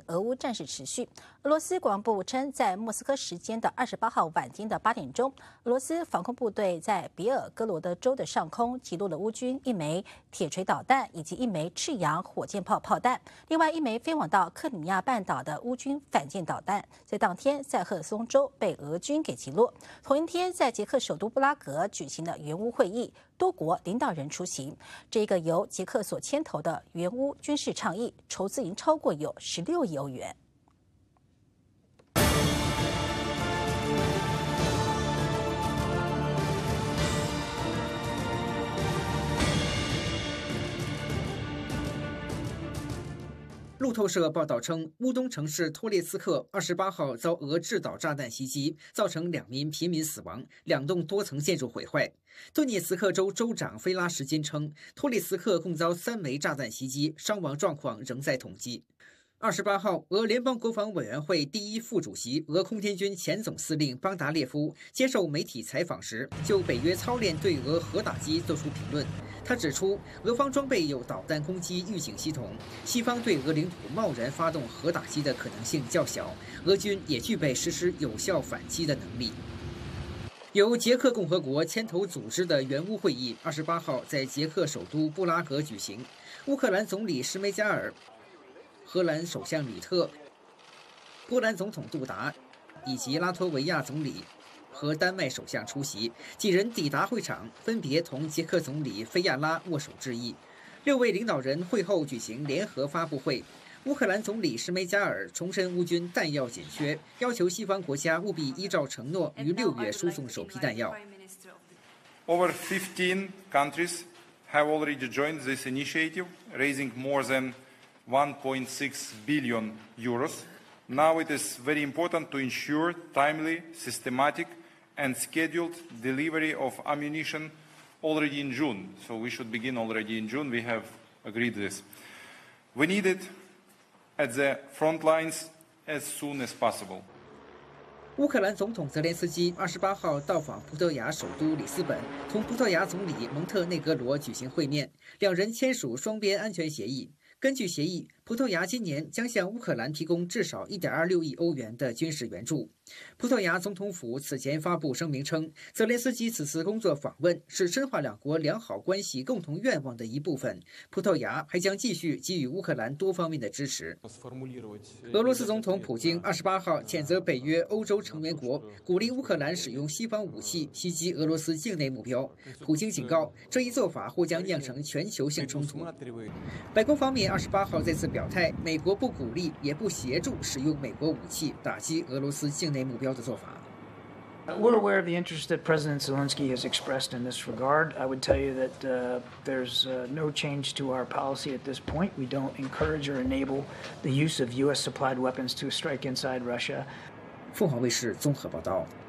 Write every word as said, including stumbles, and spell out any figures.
俄乌战事持续。俄罗斯国防部称，在莫斯科时间的二十八号晚间的八点钟，俄罗斯防空部队在别尔哥罗德州的上空击落了乌军一枚铁锤导弹以及一枚赤杨火箭炮炮弹，另外一枚飞往到克里米亚半岛的乌军反舰导弹，在当天在赫尔松州被俄军给击落。同一天，在捷克首都布拉格举行了援乌会议，多国领导人出席。这个由捷克所牵头的援乌军事倡议，筹资已经超过有十六亿欧元。 路透社报道称，乌东城市托列斯克二十八号遭俄制导炸弹袭击，造成两名平民死亡，两栋多层建筑毁坏。顿涅茨克州州长菲拉什坚称，托列斯克共遭三枚炸弹袭击，伤亡状况仍在统计。二十八号，俄联邦国防委员会第一副主席、俄空天军前总司令邦达列夫接受媒体采访时，就北约操练对俄核打击作出评论。他指出，俄方装备有导弹攻击预警系统，西方对俄领土贸然发动核打击的可能性较小，俄军也具备实施有效反击的能力。由捷克共和国牵头组织的援乌会议，二十八号在捷克首都布拉格举行。乌克兰总理施梅加尔、荷兰首相吕特、波兰总统杜达以及拉脱维亚总理和丹麦首相出席，几人抵达会场，分别同捷克总理菲亚拉握手致意。六位领导人会后举行联合发布会。乌克兰总理施梅加尔重申乌军弹药紧缺，要求西方国家务必依照承诺于六月输送首批弹药。 Over fifteen countries have already joined this initiative, raising more than one point six billion euros. Now it is very important to ensure timely, systematic, and scheduled delivery of ammunition already in June. So we should begin already in June. We have agreed this. We need it at the front lines as soon as possible. 乌克兰总统泽连斯基二十八号到访葡萄牙首都里斯本，同葡萄牙总理蒙特内哥罗举行会面，两人签署双边安全协议。根据协议，葡萄牙今年将向乌克兰提供至少 一点二六亿欧元的军事援助。葡萄牙总统府此前发布声明称，泽连斯基此次工作访问是深化两国良好关系共同愿望的一部分。葡萄牙还将继续给予乌克兰多方面的支持。俄罗斯总统普京二十八号谴责北约欧洲成员国鼓励乌克兰使用西方武器袭击俄罗斯境内目标。普京警告，这一做法或将酿成全球性冲突。白宫方面二十八号再次表态，美国不鼓励也不协助使用美国武器打击俄罗斯境内目标的做法。 We're aware of the interest that President Zelensky has expressed in this regard. I would tell you that uh, there's uh, no change to our policy at this point. We don't encourage or enable the use of U S supplied weapons to strike inside Russia. 凤凰卫视综合报道。